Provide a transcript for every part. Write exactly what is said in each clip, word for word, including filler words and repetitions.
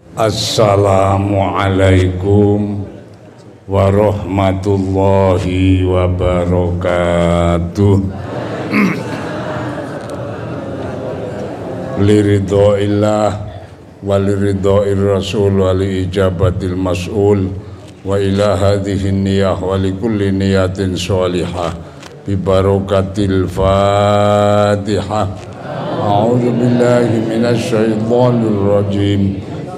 Assalamualaikum warahmatullahi wabarakatuh. Liridhoillah waliridhoir rasul wali ijabatil mas'ul wa ila hadhihi niyah wa likulli niyatin sholihah bi barakatil fatihah. A'udzu billahi minasy syaithanir rajim.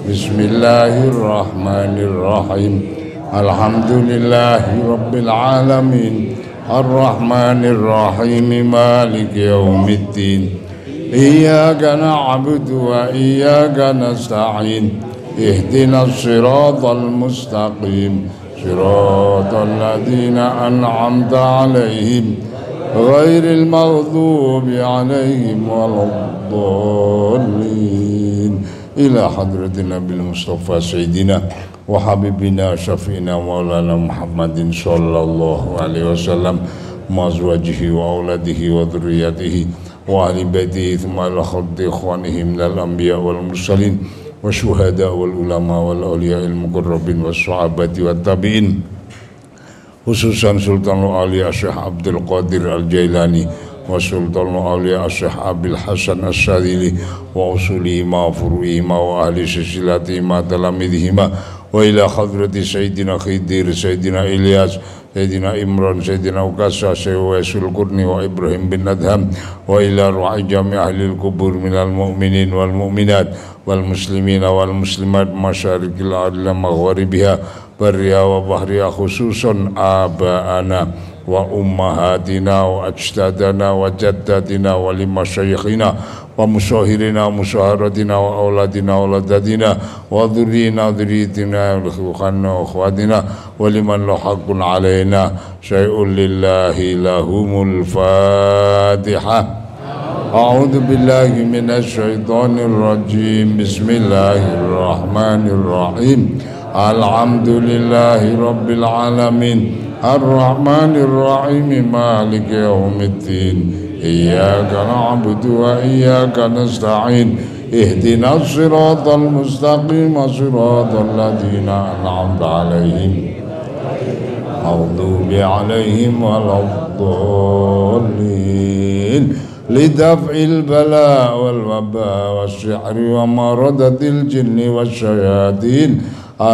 Bismillahirrahmanirrahim. Alhamdulillahi rabbil alamin. Arrahmanirrahim. Maliki yaumiddin. Iyyaka na'budu wa iyyaka nasta'in. Ihdinas siratal mustaqim. Siratal ladzina an'amta 'alaihim ghairil maghdubi 'alaihim waladdallin. Ila hadratin Nabil Mustafa Sayyidina wa Habibina Syafi'ina Maulana Muhammadin sallallahu alaihi wasallam mazwajihi wa auladihi wa dhurriyyatihi wa ahli baitihi thumma ala khaddi ikhwanihim minal anbiya wal mursalin wa syuhada wal ulama wal awliya'il muqarrabin was sahabati wat tabi'in, khususan Sultanul Auliya Syekh Abdul Qadir Al-Jailani wa Sultanul Auliya Syekh Abil Hasan As-Sadili wa usuli ma furu'i ma wa ahli silsilati ma talamidhima wa ila hadrati Sayyidina Khidir, Sayyidina Ilyas, Sayyidina Imran, Sayyidina Ukasa, Sayyidina Sulqurni wa Ibrahim bin Adham wa ila ru'i jami' ahlil kubur minal mu'minin wal mu'minat wal muslimina wal muslimat masyarikil adla magharibiha barriha wa bahriha, khususan aba'ana wa ummahatina wa ajdadana wa jaddatina wa limasyayikhina wa musyahirina wa musyaharatina wa auladina wa auladadina wa dhurrina dhurriyatina wa ikhwana wa akhwatina wa liman lahaqun alaina syai'un lillahi lahumul fatihah. A'udzu billahi minasy syaithanir rajim. Bismillahirrahmanirrahim. Alhamdulillahi rabbil alamin. Ar-Rahmanir-Rahim. Maliki yaumiddin. Iyyaka na'budu wa iyyaka nasta'in. Ihdinas siratal mustaqim. Siratal ladzina an'amta 'alaihim maghdubi 'alaihim waladdallin. Lidaf'il bala wal waba wasyihri wa maradatil jinni wasyayatin.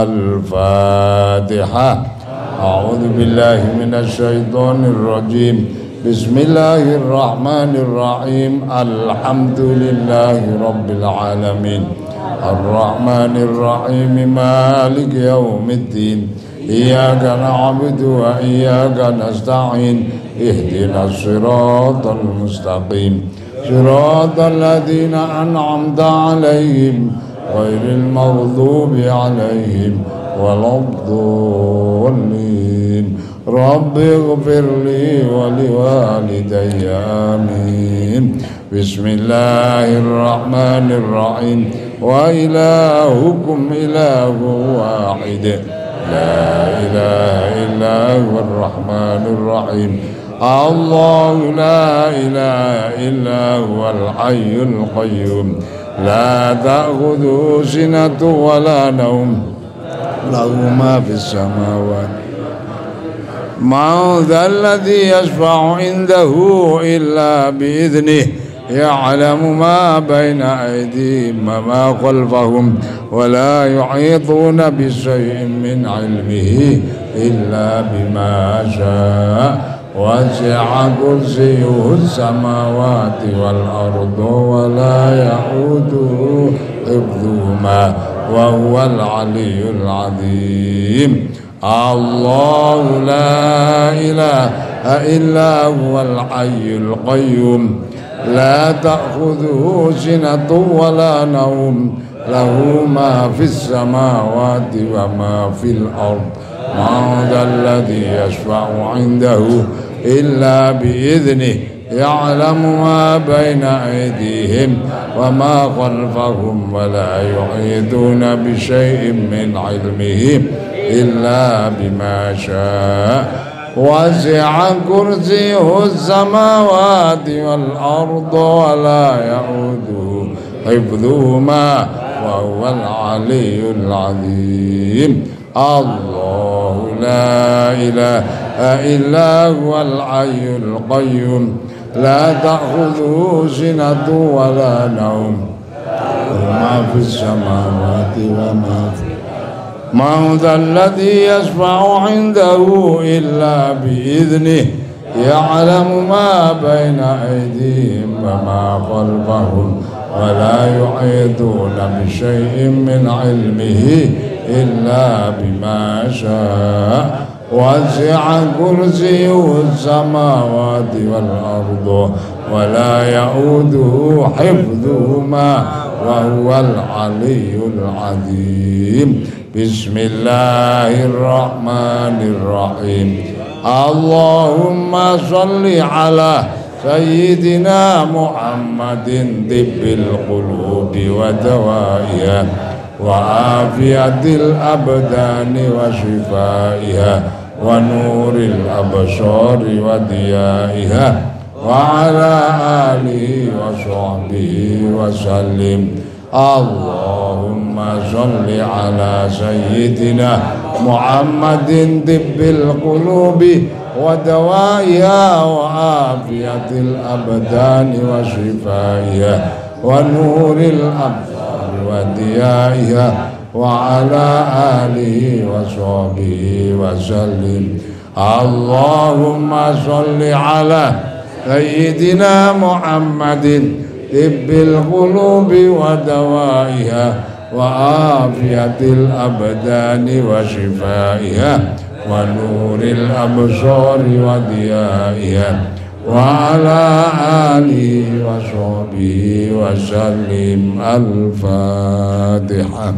Al-Fatihah. A'udzu billahi minasy syaithanir rajim. Bismillahirrahmanirrahim. Alhamdulillahi rabbil alamin. Arrahmanirrahim. Maliki yaumiddin. Iyyaka na'budu wa iyyaka nasta'in. Ihdinas siratal mustaqim. Siratal ladzina an'amta 'alaihim ghairil maghdubi 'alaihim waladdallin. Rabbi ighfirli wa liwalidayya amin. Bismillahirrahmanirrahim. Wa ilahukum ilahu wahid. La ilaha illa huwar rahmanir rahim. Allahu la ilaha illa huwal hayyul qayyum. La ta'khudhuhu sinatun wa la nawm. Lahu ma fis samawati. Man dhal ladzi yashfa'u 'indahu illa bi idhnihi. Ya'lamu ma baina aydihim wa ma khalfahum wa la yuhituna bi shay'in min 'ilmihi illa bima sha'a. Wasi'a kursiyyuhu as-samawati wal arda wa la ya'uduhu hifdhuhuma wa huwal 'aliyyul 'azim. Allahu la ilaha illa huwal hayyul qayyum. La ta'khudhuhu sinatun wa la nawm. Lahu ma fis samawati wa ma fil ard. Man dhal ladzi yashfa'u 'indahu illa bi idhnihi. Ya'lamu ma baina aydihim wa ma khalfahum wa la yuhituna bi shay'in min 'ilmihi illa bima syaa. Wasi'a kursiyyuhu as-samawati wal arda wa la ya'uduhu hifdhuhuma wa وهو العلي العظيم الله لا إله إلا هو الحي القيوم لا تأخذه سنة ولا نوم ما في السماوات وما في من ذا الذي يشفع عنده إلا بإذنه يعلم ما بين أيديهم وما خلفهم ولا يحيطون بشيء من علمه إلا بما شاء وسع كرسيه السماوات والأرض ولا يؤوده حفظهما وهو العلي العظيم بسم الله الرحمن الرحيم اللهم صل على سيدنا محمد طب القلوب ودوائها وعافية الأبدان وشفائها ونور الأبصار وضيائها وعلى آله وصحبه وسلم اللهم صل على سيدنا محمد طب القلوب ودوائها وعافية الأبدان وشفائها ونور الأبصار وضيائها وعلى آله وصحبه وسلم اللهم صل على سيدنا محمد طب القلوب ودوائها وعافية الأبدان وشفائها ونور الأبصار وضيائها وعلى آله وصحبه وسلم الفاتحة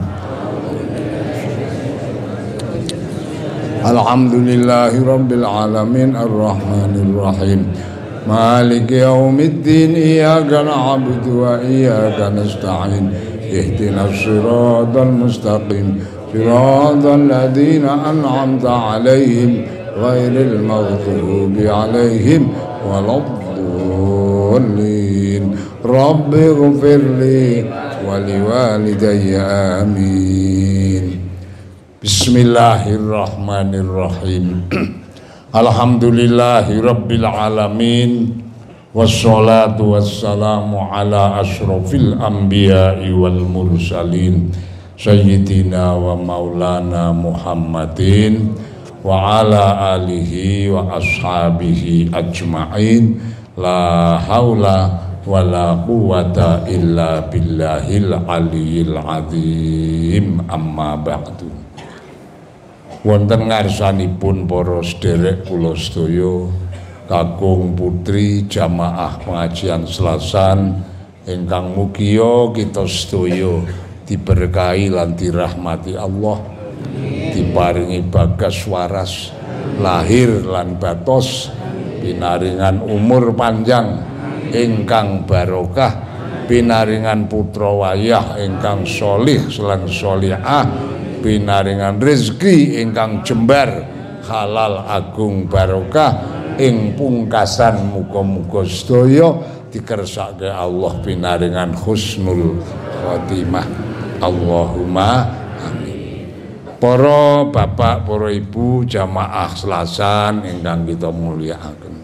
الحمد لله رب العالمين الرحمن الرحيم مالك يوم الدين إياك نعبد وإياك نستعين اهدنا الصراط المستقيم صراط الذين أنعمت عليهم غير المغضوب عليهم ولا الضالين رب اغفر لي ولوالدي آمين بسم الله الرحمن الرحيم Alhamdulillahi Rabbil Alamin wassalatu wassalamu ala ashrafil anbiya'i wal mursalin Sayyidina wa maulana Muhammadin wa ala alihi wa ashabihi ajma'in la haula wa la quwata illa billahil aliyyil azim amma ba'du. Wonten ngarsanipun para sederek kula sedaya kakung putri jamaah pengajian Selasan ingkang mugia kita sedaya diberkahi lan dirahmati Allah, diparingi bagas waras lahir lan batos, pinaringan umur panjang ingkang barokah, pinaringan putra wayah ingkang sholih lan sholihah, pinaringan rezeki ingkang jembar halal agung barokah ing pungkasan muga-muga sedaya dikersake Allah pinaringan husnul khotimah Allahumma amin. Para bapak, para ibu jamaah Selasan ingkang kita mulyakaken,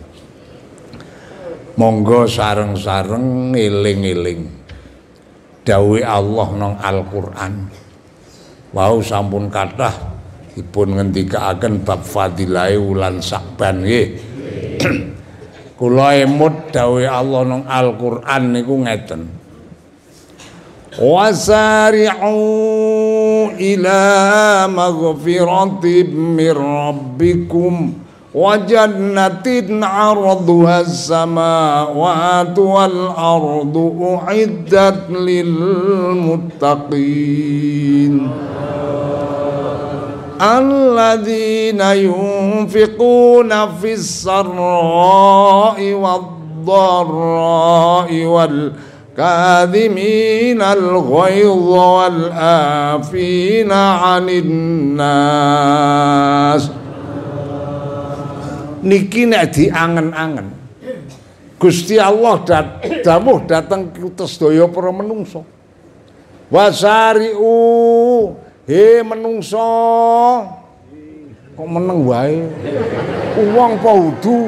monggo sareng-sareng eling-eling dawuh Allah nang Al-Qur'an. Wau sampun kathah dipun ngendikaaken bab fadilahe wulan Sa'ban nggih. Kula emut dawuh Allah nang Al-Qur'an niku ngeten. Wasari'u ila maghfiratin mir rabbikum wa jannatin 'arduha as-samawati wal ardu u'iddat lil muttaqin alladzina yunfiquna fis sarra'i wad-dharra'i wal kadhimina al-ghaidha wal afina 'anil nas. Niki nek diangen-angen Gusti Allah dat, dawuh dhateng kita sedaya para menungso. Wasari'u he menungso kok meneng wae wong apa udu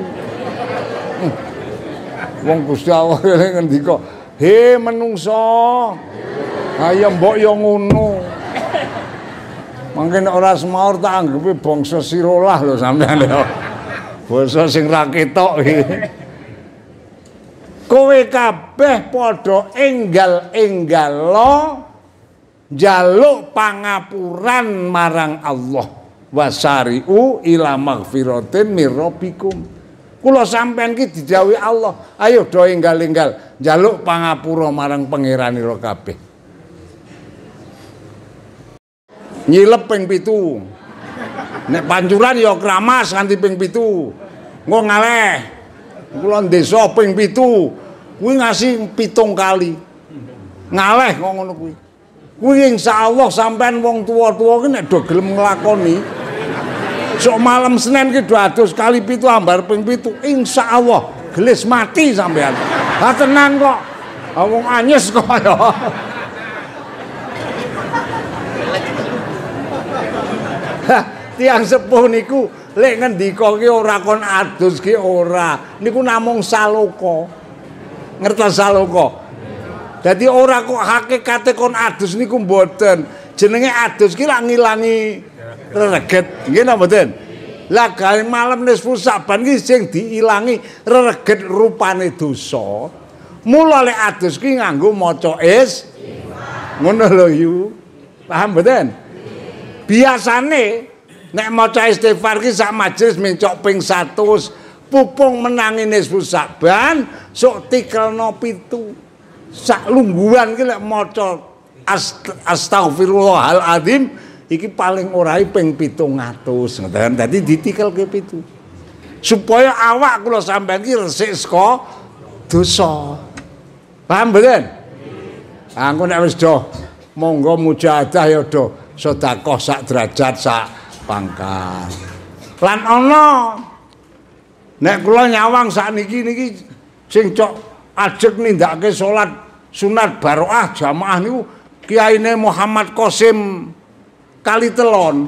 wong Gusti Allah ngendika he menungso ayo mbok yo ngono mangke nek ora semaur tak anggepe bangsa sirolah lho sampean yo basa sing ra ketok iki kowe kabeh padha enggal-enggalo njaluk pangapuran marang Allah wasari'u ila maghfiratin mir rabbikum kula sampean ki didhawuhi Allah ayo do enggal-enggal njaluk pangapura marang pangeranira kabeh nyilep ping pitu nek pancuran ya kramas nganti ping pitu engko ngaleh kula desa ping pitu kuwi ngasih pitung kali ngaleh kok ngono kuwi kuwi insyaallah sampean wong tuwa-tuwa ki nek do gelem nglakoni sok malam Senin ki do adus kali pitu ambar ping pitu insyaallah gelis mati sampean ha tenan kok wong anyes kok ya tiang sepuh niku lek ngendika ki ora kon adus ki ora niku namung saloka ngertos saloka dadi ora kok hakikate kon adus niku mboten jenenge adus ki lak ngilangi rereget nggih napa mboten lah gawe malam nisfu Saban ki sing diilangi rereget rupane dosa mula lek adus ki nganggo maca is ngono lho yu paham mboten biasane nek maca istighfar ki sak majelis mencok ping seratus pupung menangi nisfu Saban sok tikelno pitu sak lungguhan ki lek maca astaghfirullahaladzim iki paling ora ping pitung atus ngoten dadi ditikelke pitu supaya awak kula sampeyan ki resik saka dosa paham mboten ha engko nek wis do monggo mujahadah ya do sedekah sak derajat sak pangkat lan ana nek kula nyawang sakniki niki sing cok ajeg nindakake salat sunat baroah jamaah niku kiyaine Muhammad Qasim Kalitelon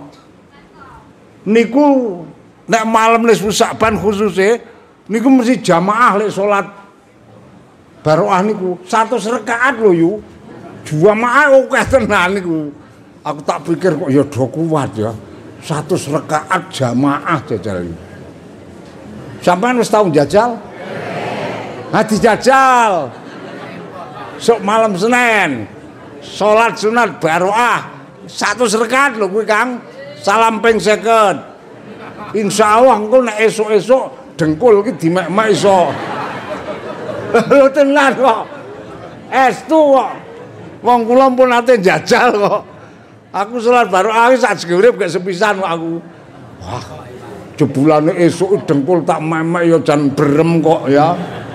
niku nek malam nisfu Saban khususe niku mesti jamaah lek salat baroah niku seratus rakaat lho yu jamaah akeh tenan niku aku tak pikir kok ya do kuat ya seratus rakaat jamaah jajal iki sampean wis tau jajal ha dijajal sok malam Senin salat sunat baroah seratus rakaat lho kuwi Kang salam ping seket insyaallah engko nek esuk-esuk dengkul ki dimek-mek iso lho tenan kok estu kok wong kula pun nate jajal kok aku salat baroah sak urip gak sepisan kok aku wah jebulane esuk dengkul tak mek-mek ya jan berem kok ya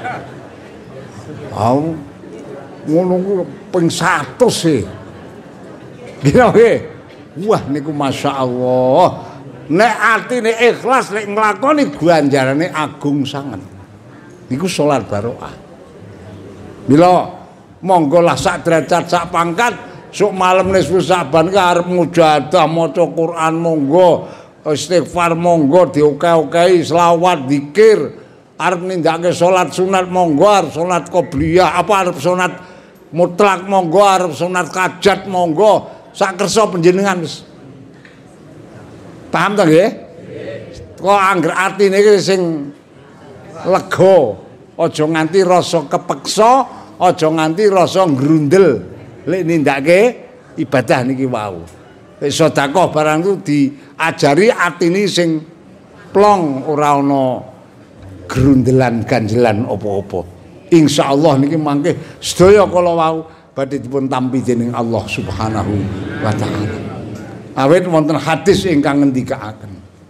au ngono ku ping seratus e. Nggih. Wah niku masyaallah. Nek atine ikhlas nek nglakoni ganjarane agung sanget. Niku salat baroah. Mila monggo lah sak derajat sak pangkat sok malam nisfu Saban ki arep mujahadah maca Quran monggo istighfar monggo diokeh-okehi selawat zikir arep nindakake salat sunat monggo arep salat qobliyah apa arep salat mutlak monggo arep sunat kajat monggo sak kersa panjenengan wis paham ta nggih kok angger atine iki sing lega aja nganti rasa kepeksa aja nganti rasa grundel lek nindakake ibadah niki wau lek sedekah barang itu diajari atine sing plong ora ana grundelan ganjelan apa-apa insyaallah niki mangke sedaya kala wau badhe dipun tampi dening Allah Subhanahu wa taala. Awit wonten hadis ingkang ngendikaaken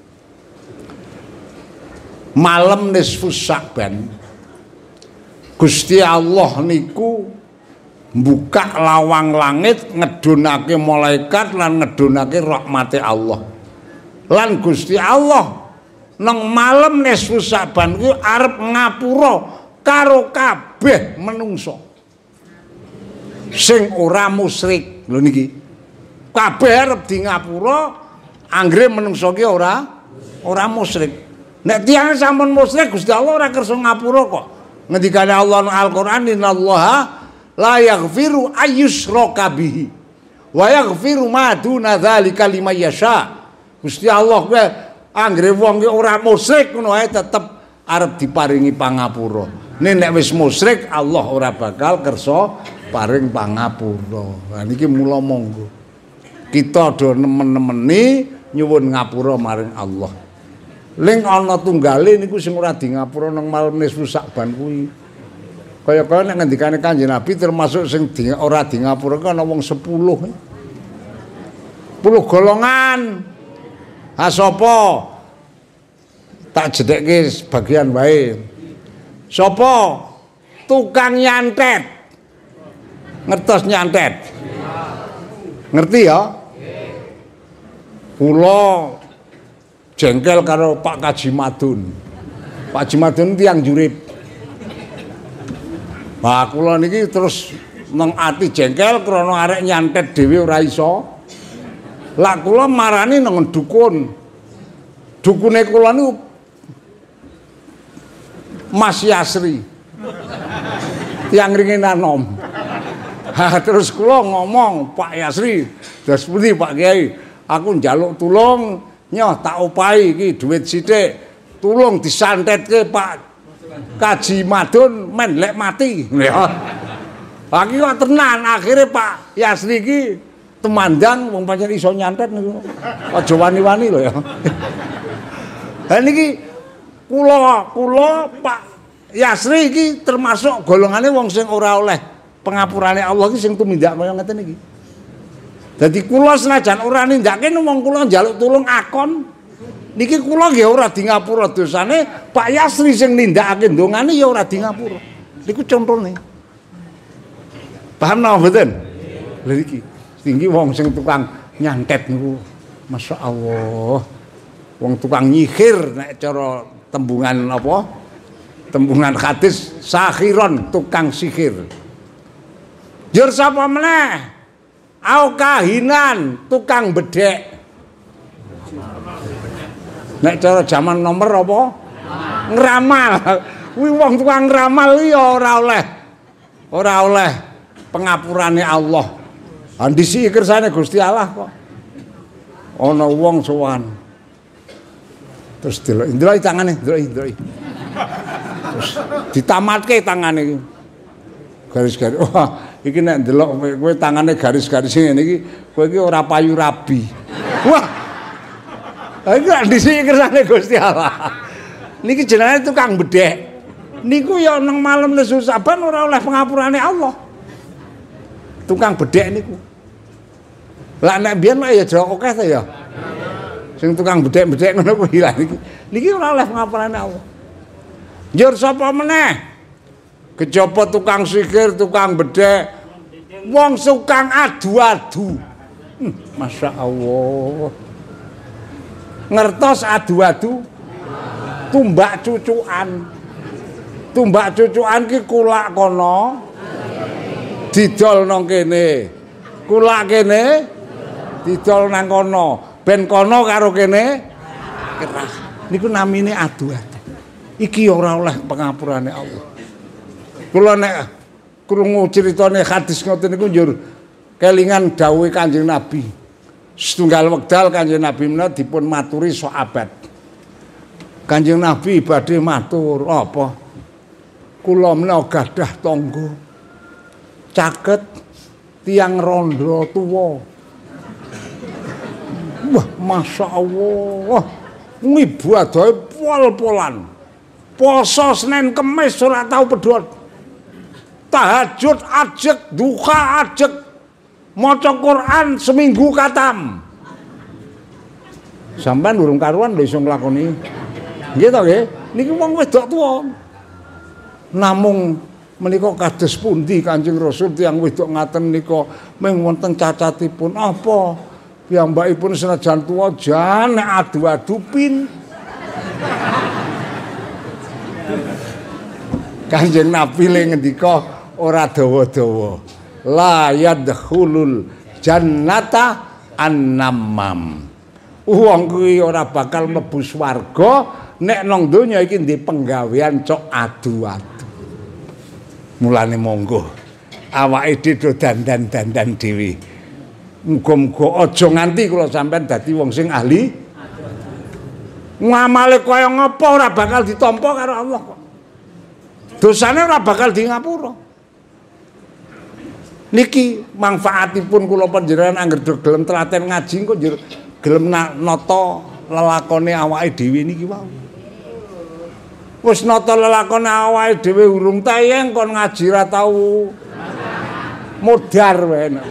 malam nisfu Saban Gusti Allah niku mbuka lawang langit ngedunake malaikat lan ngedunake rahmate Allah. Lan Gusti Allah nang malam nisfu Saban kuwi arep ngapura karo kabeh menungso sing ora musyrik Lho niki. Kabeh arep di ngapura anggere menungso ki ora ora musyrik. Nek tiyang sampun musyrik Gusti Allah ora kersa ngapura kok. Ngendikane Allah nang Al-Qur'an innallaha la yaghfiru ayyushraka bihi wa yaghfiru ma duna dzalika liman yasha. Gusti Allah kuwi anggere wong ki ora musyrik ngono ae tetep arep diparingi pangapura. Nek wis musyrik Allah ora bakal kersa paring pangapura. Lah niki mula monggo kita do nemen-nemeni nyuwun ngapura maring Allah. Ling ana tunggale niku sing ora di ngapura nang malam nisfu Sa'ban kuwi. Kaya-kaya nek ngendikane Kanjeng Nabi termasuk sing di, ora di ngapura ku ana wong sepuluh. sepuluh golongan. Ha sapa? Tak jedekke sebagian wae. Sapa? Tukang nyantet. Ngertos nyantet? Ngerti ya? Kula jengkel karo Pak Kaji Madun. Pak Kaji Madun tiyang jurip. Nah, kula niki terus nang ati jengkel krana arek nyantet dhewe ora iso. Lah kula marani nang dukun. Dukune kula niku Mas Yasri. Tiyang ringin anom. Ha terus kula ngomong, Pak Yasri, terus pundi Pak Kiai? Aku njaluk tulung nyoh tak opahi iki dhuwit sithik. Tulung disantetke Pak Kaji Madun men lek mati. Ya. Aki kok tenan akhire Pak Yasri iki temandang wong pancen iso nyantet niku. Aja wani-wani lho ya. Lah niki kula kula Pak Yasri iki termasuk golongane wong sing ora oleh pengapurane Allah iki sing tumindak kaya ngeten iki. Dadi kula senajan ora nindakake wong kula njaluk tulung akon. Niki kula nggih ora di ngapura dosane, Pak Yasri sing nindakake ndongane ya ora di ngapura. Niku contone. Paham napa mboten? Lha iki tinggi wong sing tukang nyantet niku masyaallah. Wong tukang nyihir nek cara tembungan apa? Tembungan hadis sakhiron tukang sihir. Jur sapa meneh? Au kahinan tukang bedhek. Nek cara zaman nomor apa? Ngramal. Kuwi wong tukang ngramal ya ora oleh ora oleh pengapurane Allah. Ha ndisi kersane Gusti Allah kok. Ana wong sowan. Terus delok, ndelok tangane, ndelok, ndelok. Terus ditamatke tangane iki. Garis-garis. Wah, iki nek ndelok kowe tangane garis-garis ngene iki, kowe iki ora payu rabi. Wah. Iki dhisik kersane Gusti Allah. Niki jenenge tukang bedhek. Niku ya nang malam nesu Saban ora oleh pengapurane Allah. Tukang bedhek niku. Lah nek biyen ya jero akeh ta ya. Sing tukang bedhek-bedhek ngono kuwi lah niki. Niki ora oleh pengapurane Allah. Njur sapa meneh? Kejaba tukang sihir, tukang bedhek, wong tukang adu-adu. Hmm, Masya Allah. Ngertos adu-adu? Tumbak cucukan. Tumbak cucukan ki kulak kono. Didol nang kene. Kulak kene didol nang kono. Ben kono karo kene kerah. Niku namine adu-adu. Iki ora oleh pengapurane Allah. Kula nek krungu critane hadis ngoten niku njur kelingan dawuhe Kanjeng Nabi. Setunggal wekdal Kanjeng Nabi menawa dipun maturi sahabat. Kanjeng Nabi badhe matur, apa? Kula menawa gadah tangga. Caket tiang rondo tuwa. Wah, Masya Allah. Ngibadahe pol-polan. Poso Senin Kemis ora tau pedhot. Tahajud ajeg, duha ajeg. Maca Quran seminggu katam. Sampeyan durung karuan lho iso nglakoni. Nggih to nggih? Niki wong wedok tuwa. Namung menika kados pundi Kanjeng Rasul tiyang wedok ngaten nika mung wonten cacatipun apa? Piyambakipun senajan tuwa jan nek adu-adu pin. Kanjeng Nabi le ngendika ora dawa-dawa. La yadkhulul jannata an-namam. Wong kuwi ora bakal mlebu swarga nek nang donya iki ndek penggawean cok adu-adu. Mulane monggo awake dhewe dandan-dandan dhewe. Muga-muga aja nganti kula sampean dadi wong sing ahli ngamale kaya ngapa ora bakal ditampa karo Allah kok. Dosane ora bakal di ngapura. Niki manfaatipun kula panjenengan anggere gelem telaten ngaji kok gelem nata lelakone awake dhewe niki wae. Wis nata lelakone awake dhewe urung tayang kon ngaji ra tau modar wae nek.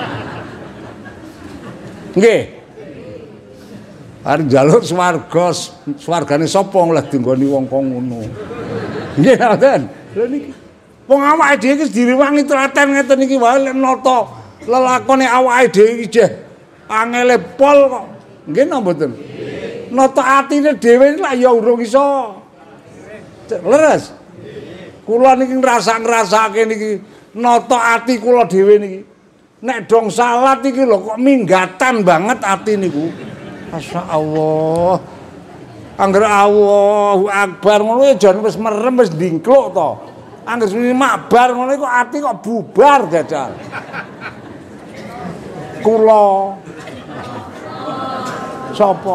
Nggih. Arep njaluk swarga, swargane sapa oleh dinggoni wong kok ngono. Nggih ngoten. Lha niki wong awake dhewe iki direwangi telaten ngeten iki wae lek nata lelakone awake dhewe iki jeh angele pol kok. Nggih napa mboten? Nata atine dhewe lak ya urung iso leres. Kula niki ngrasa-ngrasake niki nata ati kula dhewe niki. Nek dong salat iki lho kok minggatan banget ati niku. Masyaallah. Angger Allahu Akbar ngono ya jan wis merem wis ndingkluk to. Angger sini makbar ngono kok ati kok bubar dadal. Kula sapa?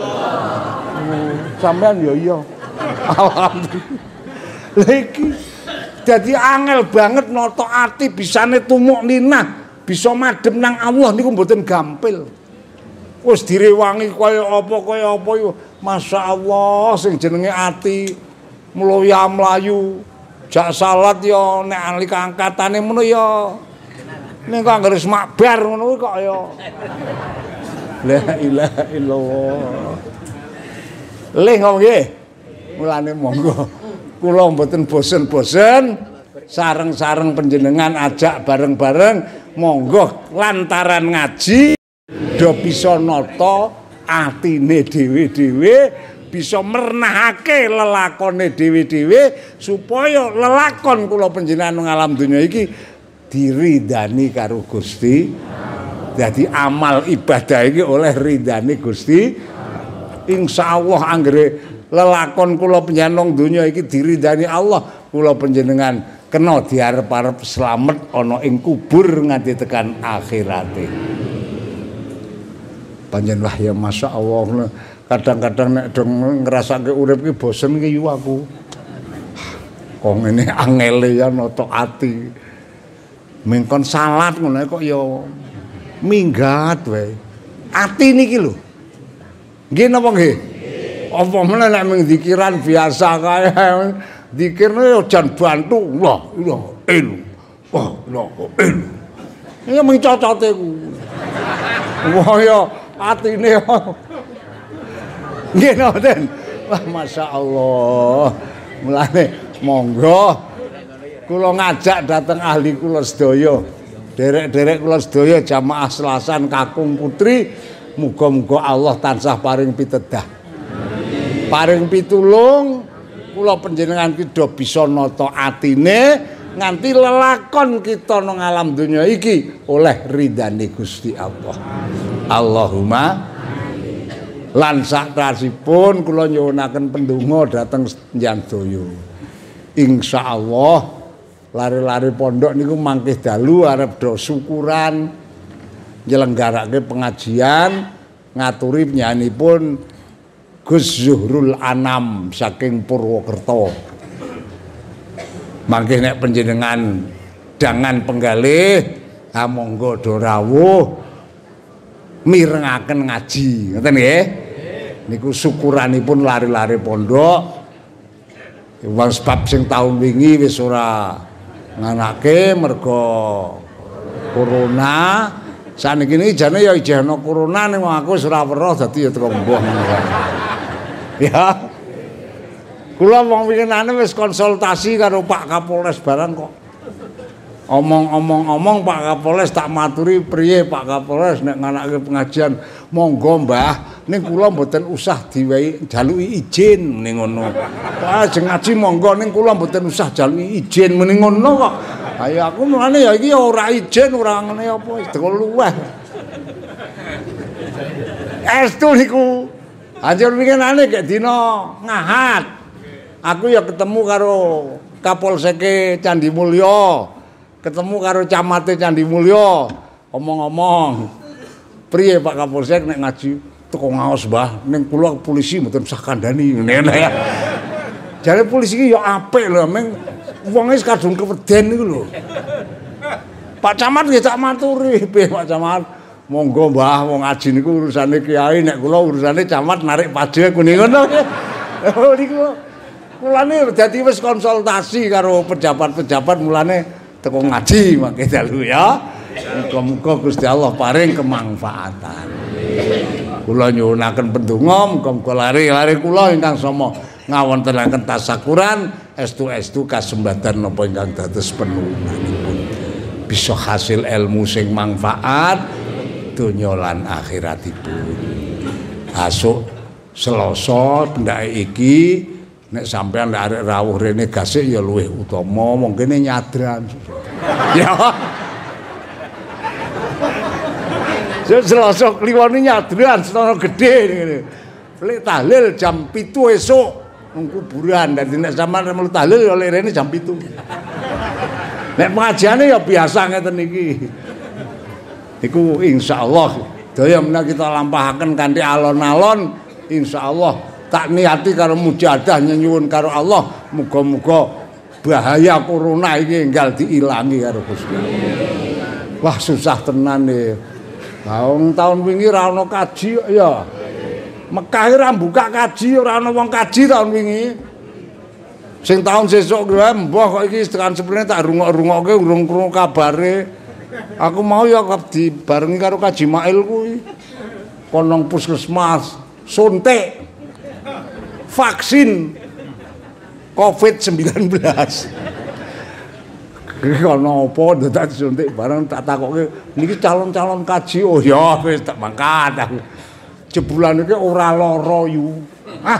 Sampean ya iya. Alhamdulillah. Iki dadi angel banget nata ati bisane tumuk ninah, bisa madhep nang Allah niku mboten gampil. Wis direwangi kaya apa kaya apa yo. Masyaallah sing jenenge ati mloya mlayu jak salat yo nek alika angkatane ngono yo. Nek kok anggere makbar ngono kok yo. La ilaha illallah. Le nggih. Mulane monggo kula mboten bosen-bosen sareng-sareng panjenengan ajak bareng-bareng monggo lantaran ngaji do bisa nata atine dhewe-dhewe bisa mernahake lelakone dhewe-dhewe supaya lelakon kula panjenengan nang alam donya iki diridani karo Gusti. Jadi amal ibadah iki oleh ridane Gusti. Insyaallah anggere lelakon kula panjenengan donya iki diridani Allah, kula panjenengan kena diarep-arep slamet ana ing kubur nganti tekan akhirate. Panjen wah ya masyaallah kadang-kadang nek dong ngrasake urip ki bosen ki yu aku. Kok ngene angele ya nata ati. Mengkon salat ngono kok ya minggat wae. Ati niki lho. Nggih napa nggih? Apa meneh nek mung dikiran biasa kae dikirne yo jan bantu. Wah, ilah elu. Wah, ilah elu. Ya mung cocote ku. Wah ya atine. Nggih ngoten. Wah masyaallah. Mulane monggo kula ngajak dateng ahli kula sedaya. Derek-derek kula sedaya jamaah Selasan Kakung Putri, muga-muga Allah tansah paring pitedah. Paring pitulung kula panjenengan ki do bisa nata atine nganti lelakon kita nang alam donya iki oleh ridane Gusti Allah. Allahumma lan satrasipun kula nyuwunaken pendonga dhateng njandaya. Insyaallah lari-lari pondok niku mangke dalu arep do syukuran nyelenggarake pengajian ngaturi penyanipun Gus Zuhrul Anam saking Purwokerto. Mangke nek panjenengan dangan penggalih ha monggo do rawuh mirengaken ngaji ngoten nggih. Niku syukuranipun lari-lari pondok. Wong sebab sing taun wingi wis ora nganake mergo corona. Saniki iki jane ya ijeh ana corona ning aku wis ora weruh dadi ya teko mbuh. Ya. Kula wong winginane wis konsultasi karo Pak Kapolres barang kok. Omong-omong-omong Pak Kapolres tak maturi priye Pak Kapolres nek nganake pengajian monggo Mbah ning kula mboten usah diwehi jaluki izin muni ngono. Pak ajeng ngaji monggo ning kula mboten usah jaluki izin muni ngono kok. Ayo aku mulane ya iki ora ijen ora ngene apa wis teko luweh. Estu niku. Anjur winginane gek dina Ngahad. Aku ya ketemu karo Kapolseke Candi Mulya. Ketemu karo camate Candi Mulya. Omong-omong. Priye Pak Kapolsek nek ngaji teko ngaos, Mbah. Ning kula polisi mboten usah kandhani ngene ya. Jare polisi iki ya apik lho, meng wonge kadung keweden niku lho. Pak Camat nggih tak maturi, piye Pak Camat? Monggo Mbah, wong ngaji niku urusane kiai, nek kula urusane camat narik pajak kuwi ngono. Oh niku. Mulane dadi wis konsultasi karo pejabat-pejabat mulane teko ngaji mangke dalu ya. Muga-muga Gusti Allah paring kemanfaatan. Kula nyuwunaken pendonga muga-muga lari-lari kula ingkang sama ngawontenaken tasakuran estu-estu kasembatan napa ingkang dados penulunganipun. Bisa hasil ilmu sing manfaat donya lan akhiratipun. Asuk Selasa pendake iki nek sampean arek rawuh rene gasik ya luwih utama mungkin nyadran. Ya. Selasa kliwone nyadran setara gedhe ngene. Lek tahlil jam pitu esuk nang kuburan dadi nek sampean melu tahlil ya lek rene jam pitu. Nek pengajiane ya biasa ngeten iki. Iku insyaallah daya menawa kita lampahaken kanthi alon-alon insyaallah tak niati karo mujahadah nyuwun karo Allah muga-muga bahaya corona iki enggal diilangi karo Gusti. Wah susah tenan e. Taun taun wingi ra ono kaji ya. Mekah ora buka kaji, ora ono wong kaji taun wingi. Sing taun sesuk kuwi mbah kok iki tekan sepene tak rungok-rungokke urung krungu kabare. Aku mau ya dibarengi karo Kaji Mail kuwi. Konong puskesmas suntik vaksin covid sembilan belas. Kono apa dadak suntik bareng tak takoke niki calon-calon kaji. Oh ya wis tak mangkat aku. Jebulan iki ora lara yu. Ah.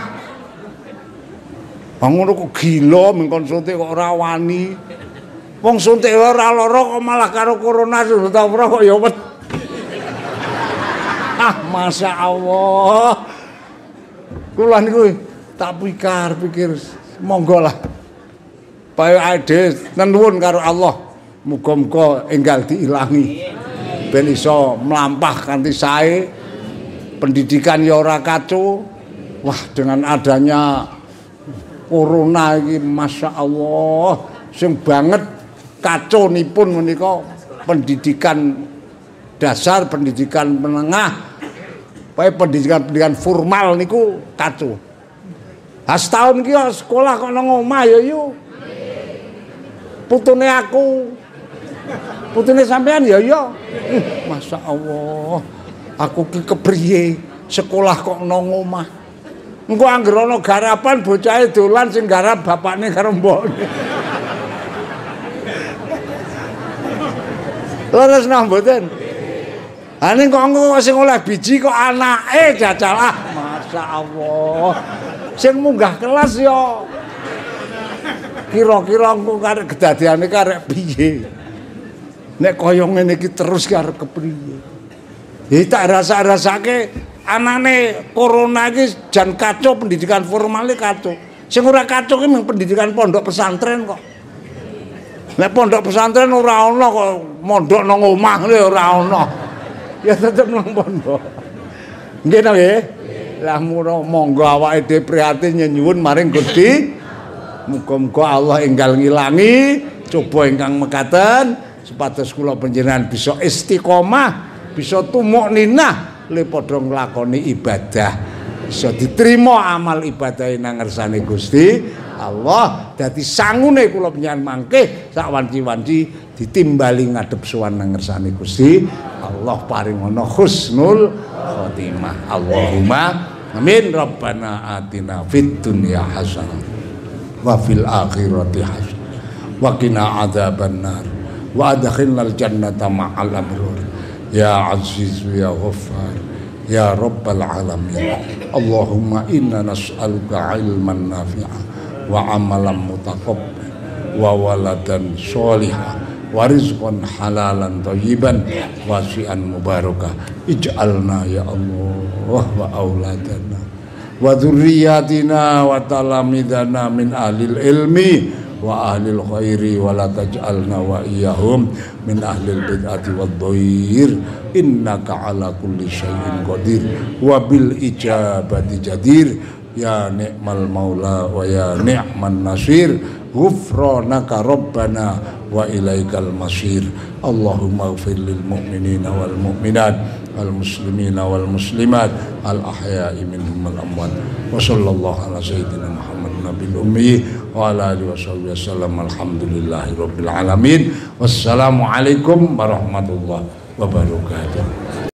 Bangun kok gila mengkon suntik kok ora wani. Wong suntik ora lara kok malah karo corona ta ora kok ya wet. Ah, Masya Allah. Kula niku tak pikir-pikir monggo lah. Payo ade nuwun karo Allah. Muga-muga enggal diilangi. Ben iso mlampah kanthi sae. Pendidikan ya ora kacau. Wah, dengan adanya corona iki Masya Allah sing banget kacau nipun menika pendidikan dasar, pendidikan menengah, pae pendidikan-pendidikan formal niku kacau. Ha setahun ki sekolah kok nang omah ya yu. Putune aku. Putune sampean ya ya. Uh, Masya Allah. Aku ki kepriye sekolah kok nang omah. Engko anggere ana garapan bocahe dolan sing garap bapakne karo mbokne. Leres nang mboten. Ha ning kok engko sing oleh biji kok anake jajal ah Masya Allah. Sing munggah kelas ya kira-kira engko karek kedadiane karek piye. Nek kaya ngene iki terus karep kepriye. Ya tak rasa-rasake anane corona iki jan kacau pendidikan formalnya kacau. Sing ora kacau ki mung pendidikan pondok pesantren kok. Nek pondok pesantren ora ana kok mondok nang omah lho ora ana. Ya tetep nang pondok. Nggih to nggih? Lah monggo awake dhewe prihatin nyuwun maring Gusti. Muga-muga Allah enggal ngilangi coba ingkang mekaten supados kula panjenengan bisa istiqomah, bisa tumukninah le padha nglakoni ibadah. Bisa diterima amal ibadah nang ngersane Gusti Allah. Dadi sangune kula panjenengan mangke sak wanci-wanci ditimbali ngadhep sowan nang ngersane Gusti Allah paringana husnul khotimah. Allahumma amin. Rabbana atina fid dunya hasanah wa fil akhirati hasanah wa qina adzabannar wa adkhilnal jannata ma'al abrar ya aziz ya ghaffar ya rabbal alamin. Allahumma inna nas'aluka ilman nafi'a wa amalan mutaqabbal wa waladan sholihah wa rizqan halalan thayyiban wasi'an mubarakah. Ij'alna ya Allah wa auladana wa dzurriyyatina wa talamidana min ahlil ilmi wa ahlil khairi wa la taj'alna wa iyyahum min ahlil bid'ati wad dhair innaka ala kulli syai'in qadir wa bil ijabati jadir ya ni'mal maula wa ya ni'man nasir ghufranaka rabbana wa ilaikal masir. Allahumma ighfir lil mu'minina wal mu'minat wal muslimina wal muslimat al ahya'i minhum wal amwat wa sallallahu ala sayyidina Muhammad nabil ummi wa ala alihi washabbihi wasallam. Alhamdulillahi rabbil alamin. Wassalamu alaikum warahmatullahi wabarakatuh.